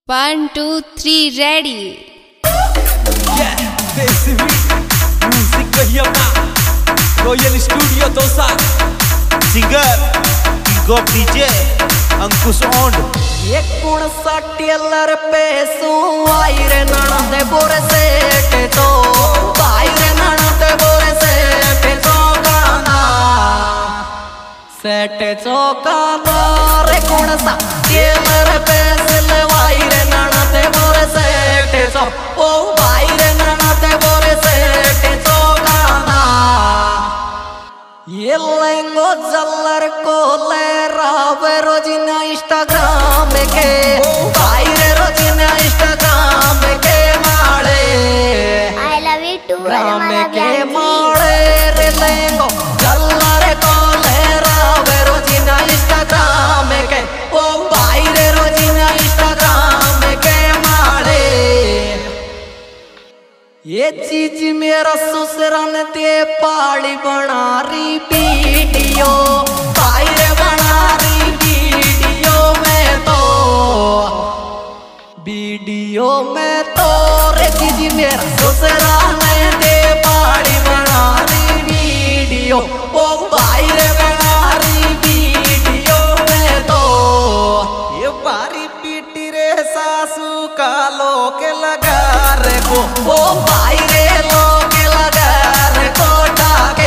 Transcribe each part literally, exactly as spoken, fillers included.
One, two, three, ready. Yeah, desi music वही अपना royal studio dosa singer king of DJ Ankush ओंड ये कौन सा टेलर पे सू आई रे ननदे बोरे सेट तो आई रे ननदे बोरे सेट तो गाना सेट तो गाना रे कौन सा टेलर पे सिलवाई रे ननदे बोरे सेट तो ओ भाई रे ननदे बोरे सेट तो गाना ये लेंगो जल्लर को ले रावे रोजिना इंस्टाग्राम के भाई रे रोजिना इंस्टाग्राम के माड़े I love you too Ram के माड़े रे लेंगो जल्लर को ले रावे रोजिना इंस्टाग्राम के ओ भाई रे रोजिना इंस्टाग्राम के माड़े ये चीज मेरा ससुराल दे पाड़ी बना रही वीडियो भाई रे बना रही वीडियो में तो वीडियो में तो रे चीज मेरा ससुराल दे पाड़ी बना रही वीडियो ओ भाई रे बना रही वीडियो में तो ये बारी पीटी रे सासू का लोके लगा रे को ओ भाई रे लोके लगा रे कोटा के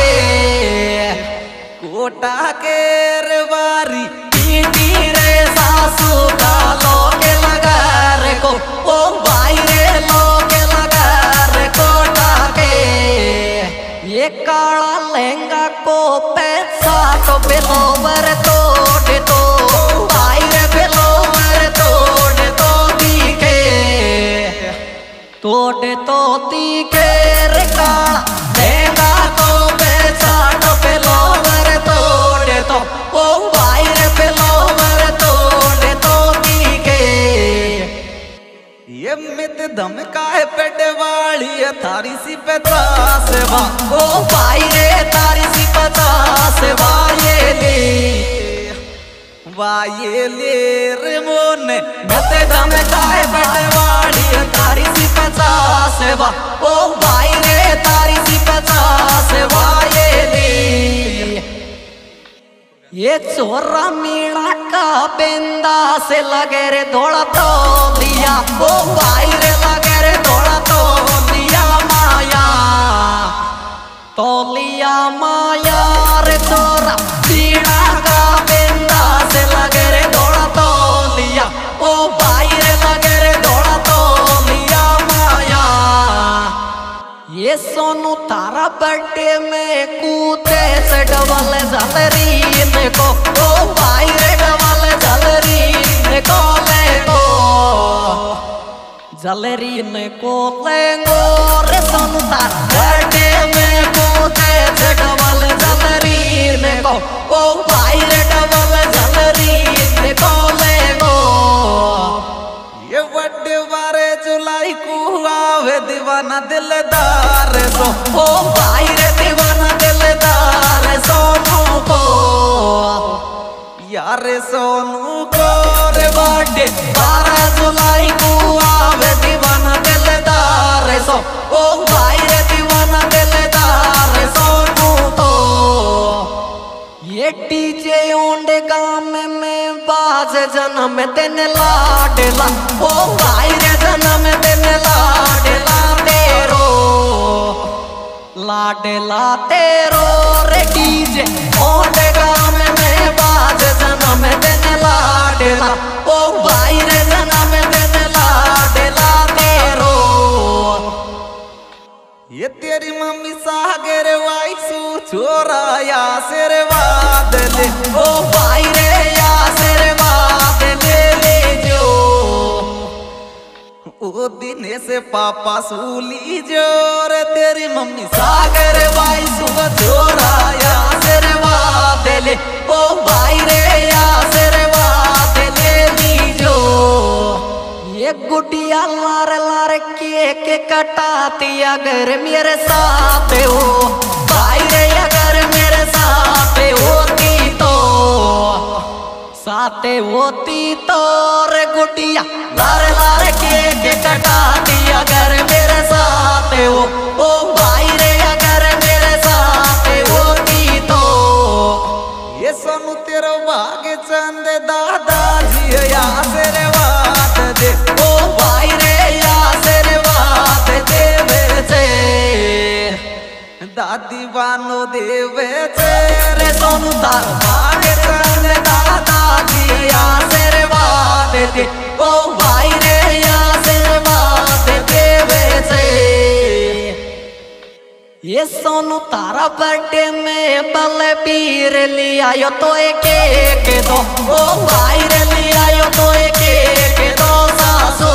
कोटा के रे बारी पीटी रे सासू का लोके लगा रे को ओ भाई रे लोके लगा रे कोटा के ये काला लहंगा को पैसा तो बेलोवर तोड़ तो भाई रे बेलोवर तोड़ तो दिखे तोड़ तो दिखे रे काला लहंगा को पैसा तो बेलोवर तोड़ तो ओ भाई रे बेलोवर तोड़ तो दिखे ये मित धमकाए पेटे वाली थारी सी पचास वा ओ भाई रे तारी सी पचास वाये ले वाये ले रे मोने मते धमकाए पेटे वाली तारी सी पचास वा ओ भाई रे तारी सी पचास वाये ले ये चोरा मीणा का बेंदा से लगे रे धोड़ा तो लिया ओ भाई रे लगे रे धोड़ा तो लिया माया तो लिया माया रे चोरा मीणा का बेंदा से लगे रे धोड़ा तो लिया ओ भाई रे लगे रे धोड़ा तो लिया माया ये सोनू तारा बर्थडे में कूदे से डबल जलरीन को ओ भाई रे डबल जलरीन को ले को जलरीन को लेंगो रे सोनू तारा बर्थडे में कूदे से डबल जलरीन को ओ भाई रे डबल जलरीन को लेंगो ये बड़े बारे जुलाई को आवे दीवाना दिलदार सो ओ भाई रे दीवाना दिलदार सोनू को यार सोनू को रे बर्थडे बारह जुलाई को आवे दीवाना दिलदार सो ओ भाई रे दीवाना दिलदार सोनू को ये डीजे ओंडे गाम में बाज जन्म दिन लाडला ओ भाई रे जन्म दिन लाडला तेरो लाडला तेरो रे डीजे ओंडे गाम में बाज जन्म दिन लाडला ओ भाई रे जन्म दिन लाडला तेरो ये तेरी मम्मी सागर वाइसू छोरा या सिर वादले ओ भाई रे या सिर बात ले ले जो ओ दिने से पापा सूली जोर तेरी मम्मी सागर भाई सुबह छोरा या सिर बात ले ओ भाई रे या सिर बात ले ली जो ये गुटिया लार लार केक कटाती अगर मेरे साथ हो भाई रे अगर मेरे साथ होती तो साथे होती तोर गुटिया लार लार के के कटाती अगर मेरे साथ हो ओ भाई रे अगर मेरे साथ होती तो ये सोनू तेरा भाग्य चंद दादा जी आशीर्वाद दे ओ भाई रे आशीर्वाद देवे छे दादी बानो देवे छे रे सोनू तार भाग्य चंद दादा जी आशीर्वाद दे ओ भाई रे आशीर्वाद देवे छे ये सोनू तारा बर्थडे में बलबीर ले आयो तो एक एक दो ओ भाई रे ले आयो तो एक एक दो सासू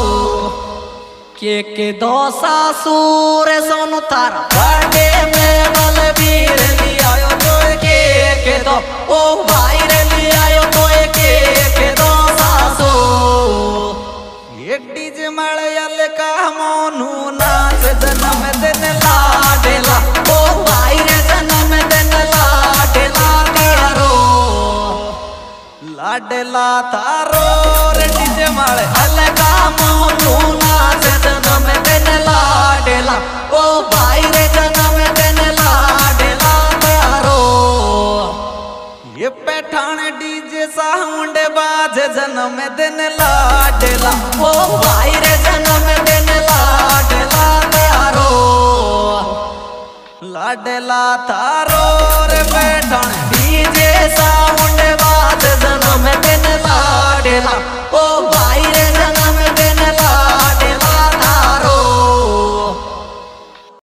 के के दो सासू रे सोनू तारा बर्थडे में बलबीर ले आयो तो एक एक दो ओ भाई रे ले आयो तो एक एक दो सासू ये डीजे मलयाल का मोनू नाच जन्म दिन लाडेला ओ भाई रे जन्म दिन लाडेला तारो लाडला तारो रे डीजे मलयाल अलगा मोनू नाच जन्म दिन लाडेला ओ भाई रे जन्म दिन लाडेला तारो ये पैठान डीजे साउंड बाज जन्म दिन लाडला ओ भाई रे जन्म दिन लाडेला तारो लाडला तारो रे पैठान डीजे साउंड बाज जन्म दिन लाडेला